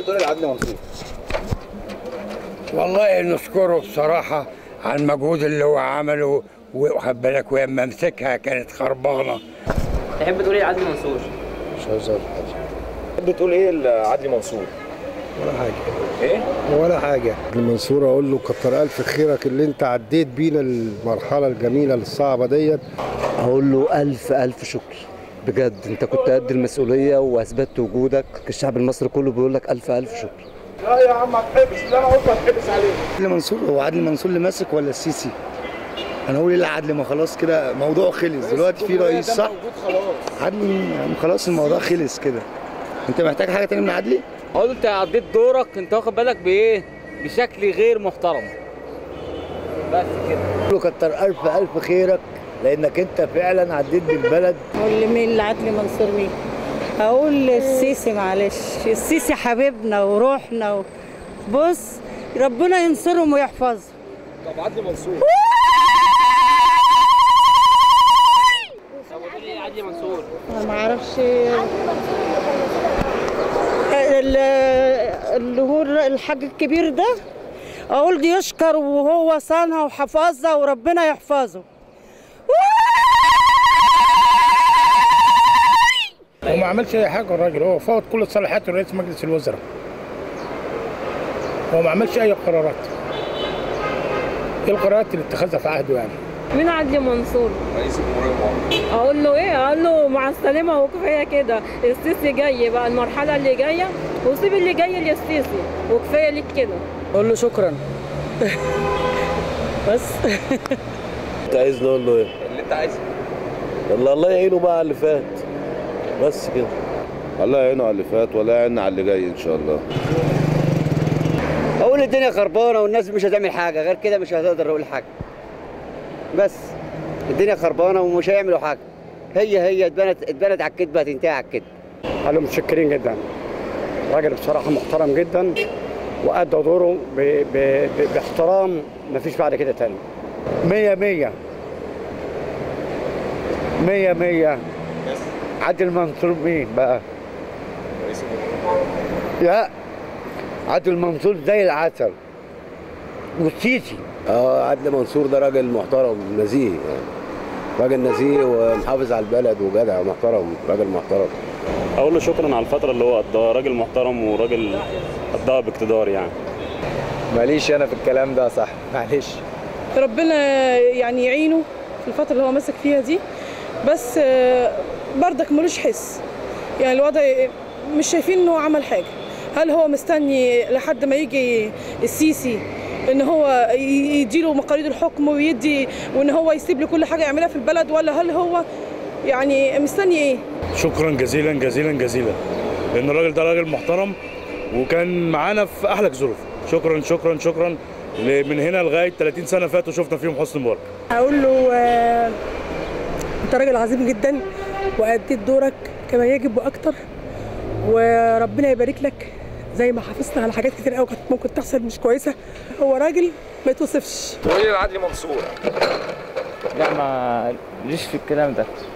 تقول لعدلي منصور؟ والله نشكره بصراحة على المجهود اللي هو عمله، واخد بالك ولما مسكها كانت خربانة. تحب تقول ايه لعدلي منصور؟ مش عايز اقول حاجة. تحب تقول ايه لعدلي منصور؟ ولا حاجة. ايه؟ ولا حاجة. المنصور اقول له كتر الف خيرك اللي انت عديت بينا المرحلة الجميلة الصعبة ديت. اقول له الف شكر بجد، انت كنت قد المسؤولية واثبتت وجودك. الشعب المصري كله بيقول لك الف شكر. لا يا عم هتحبس، اللي انا قلت هتحبس عليه. عدلي منصور، هو عدلي منصور اللي ماسك ولا السيسي؟ انا اقول ايه لعدلي؟ ما خلاص كده موضوعه خلص، دلوقتي في رئيس صح؟ عدلي خلاص الموضوع خلص كده. انت محتاج حاجة تاني من عدلي؟ اقول له انت عديت دورك، انت واخد بالك بايه؟ بشكل غير محترم. بس كده. اقول له كتر الف خيرك لانك انت فعلا عديت بالبلد. اقول لمين؟ لعدلي منصور مين؟ اقول السيسي، معلش السيسي حبيبنا وروحنا بص ربنا ينصرهم ويحفظهم. طب عدلي منصور طب قول لي عدلي منصور. انا ما اعرفش اللي هو الحاج الكبير ده، اقول دي يشكر وهو صانها وحفظها وربنا يحفظه. هو ما عملش اي حاجه الراجل، هو فوت كل صلاحياته لرئيس مجلس الوزراء. هو ما عملش اي قرارات. ايه القرارات اللي اتخذها في عهده يعني؟ مين عدلي منصور؟ رئيس الجمهوريه. اقول له ايه؟ اقول له مع السلامه وكفايه كده، السيسي جاي بقى المرحله اللي جايه وسيب اللي جاي للسيسي وكفايه ليك كده. اقول له شكرا. بس. انت عايز نقول له ايه؟ اللي انت عايزه. الله يعينه بقى على اللي فات. بس كده. الله يعينه على اللي فات ولا يعيننا على اللي جاي ان شاء الله. اقول الدنيا خربانه والناس مش هتعمل حاجه غير كده، مش هتقدر اقول حاجه. بس الدنيا خربانه ومش هيعملوا حاجه. هي اتبنت على الكذبه هتنتهي على الكذبه. قالوا متشكرين جدا. راجل بصراحه محترم جدا وأدى دوره باحترام، مفيش بعد كده تاني. 100 100. عدلي منصور مين بقى؟ رئيس الجمهوريه. لا عدلي منصور زي العسل والسيسي. عدلي منصور ده راجل محترم نزيه يعني. راجل نزيه ومحافظ على البلد وجدع ومحترم، راجل محترم. اقول له شكرا على الفتره اللي هو قضاها، راجل محترم وراجل قضاها باقتدار يعني. ماليش انا في الكلام ده صح، معلش. ربنا يعني يعينه في الفتره اللي هو ماسك فيها دي، بس بردك ملوش حس. يعني الوضع مش شايفين ان هو عمل حاجه. هل هو مستني لحد ما يجي السيسي ان هو يديله مقاليد الحكم ويدي وان هو يسيب له كل حاجه يعملها في البلد، ولا هل هو يعني مستني ايه؟ شكرا جزيلا جزيلا جزيلا، لان الراجل ده راجل محترم وكان معانا في احلى الظروف. شكرا شكرا شكرا. من هنا لغايه 30 سنه فاتوا شفنا فيهم حسن مبارك. هقول له انت راجل عظيم جدا واديت دورك كما يجب واكتر، وربنا يبارك لك زي ما حافظنا على حاجات كتير قوي كانت ممكن تحصل مش كويسه. هو راجل ما يتوصفش. قول لي لعدلي منصور. لا ما ليش في الكلام ده.